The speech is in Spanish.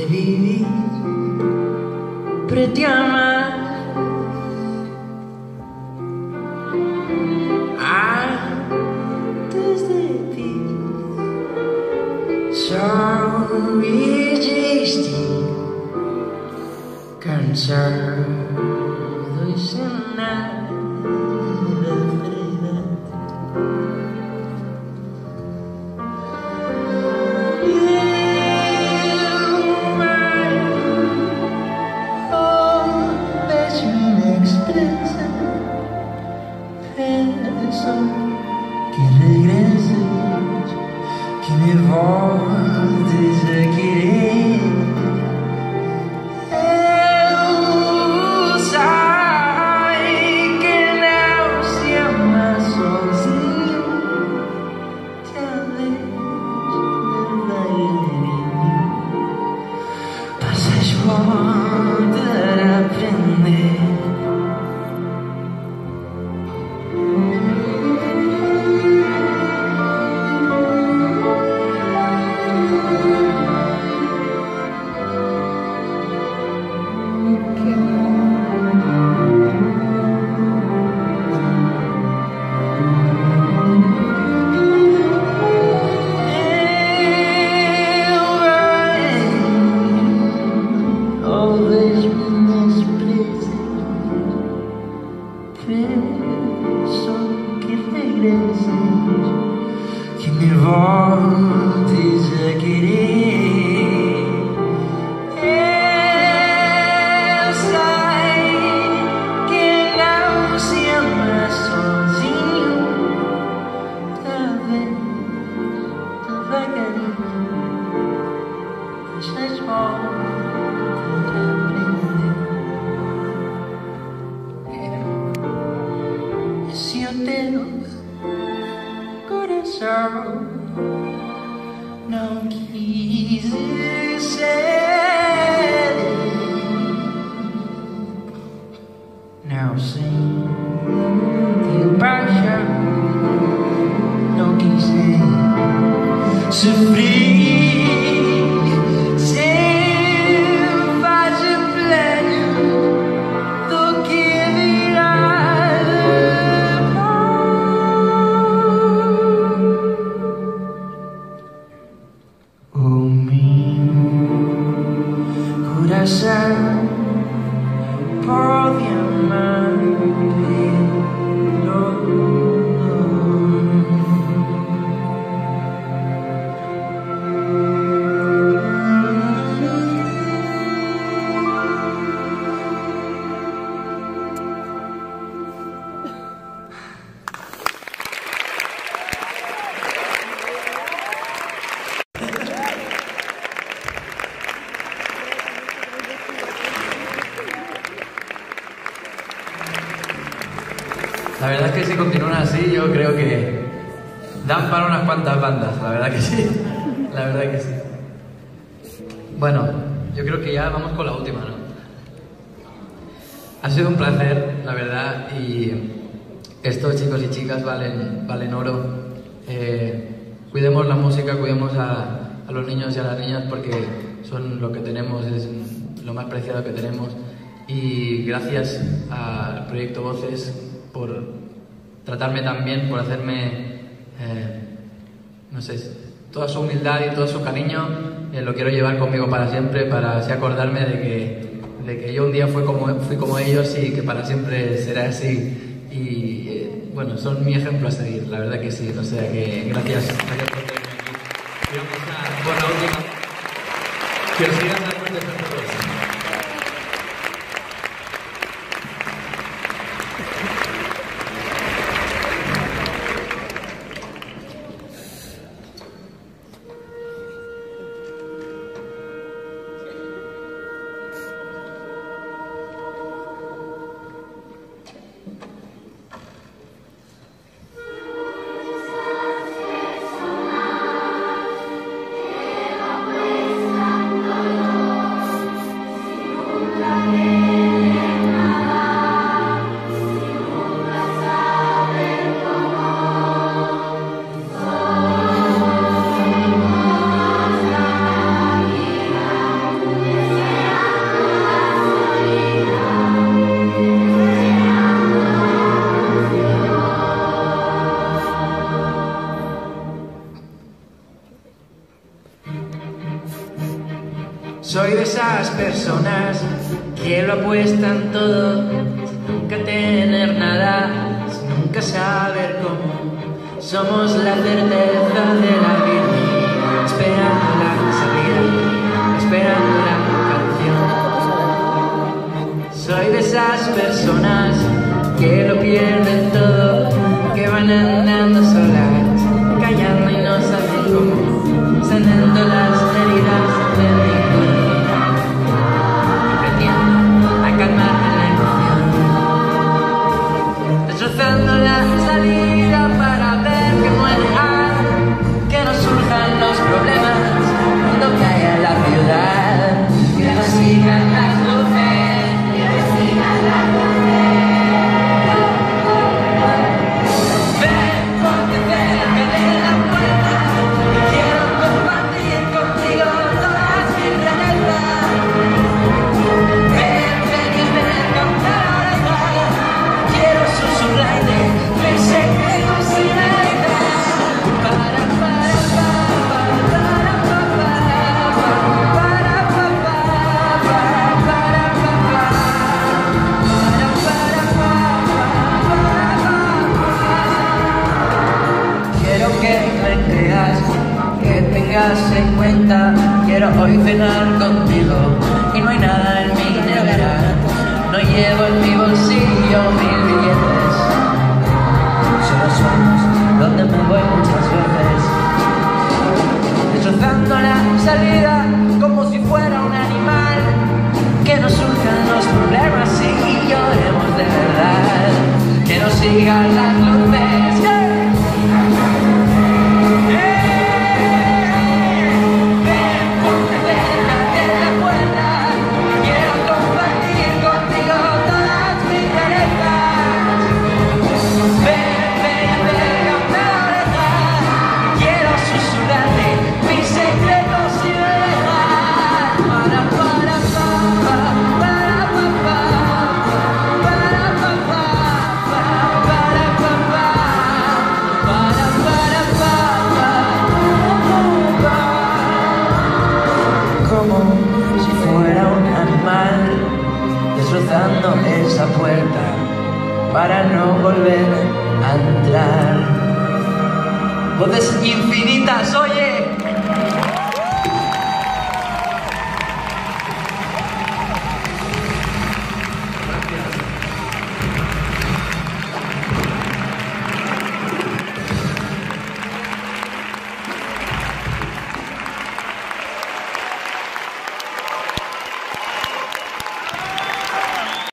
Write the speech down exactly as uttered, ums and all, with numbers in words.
de vivir, para te amar. Antes de ti só existir, cansado e sem nada verdade. Que regreses, que me voltes a querer. Eu sei que não se ama sozinho, talvez devagarinho passas voltar a aprender. Que me voltes a querer. Eu sei que não se ama sozinho, talvez devagarinho deixas voltar a aprender. Se eu tenho coração não quis ser, não senti paixão, não quis sofrer, sem fazer plano do que virá. O meu coração pode amar pelo La verdad es que si continúan así, yo creo que dan para unas cuantas bandas, la verdad que sí, la verdad que sí. Bueno, yo creo que ya vamos con la última, ¿no? Ha sido un placer, la verdad, y estos chicos y chicas valen, valen oro. Eh, cuidemos la música, cuidemos a, a los niños y a las niñas porque son lo que tenemos, es lo más preciado que tenemos. Y gracias al Proyecto Voces por tratarme tan bien, por hacerme, eh, no sé, toda su humildad y todo su cariño, eh, lo quiero llevar conmigo para siempre, para así acordarme de que, de que yo un día fui como, fui como ellos y que para siempre será así. Y eh, bueno, son mi ejemplo a seguir, la verdad que sí, o sea que gracias, gracias por tenerme aquí. Y vamos a por la última. Que os sigan las fuertes a todos. Soy de esas personas que lo apuestan todo, sin nunca tener nada, sin nunca saber cómo. Somos la certeza de la vida, esperando la salida, esperando la canción. Soy de esas personas que lo pierden todo, que van andando solas, callando y no saben cómo, sanando las heridas de mi corazón, aprendiendo a calmar la emoción, destrozando la salida para ver que muere algo, que no surjan los problemas cuando caiga la ciudad, que no sigan las luces, que no sigan las luces. En cuenta, quiero hoy cenar contigo y no hay nada en mi nevera, no llevo en mi bolsillo mil billetes, solo sueños donde me voy muchas veces, destrozando la salida como si fuera un animal, que no surjan los problemas y lloremos de verdad, que no sigan las luces, yeah. Destrozando esa puerta para no volver a entrar. Voces infinitas, oye.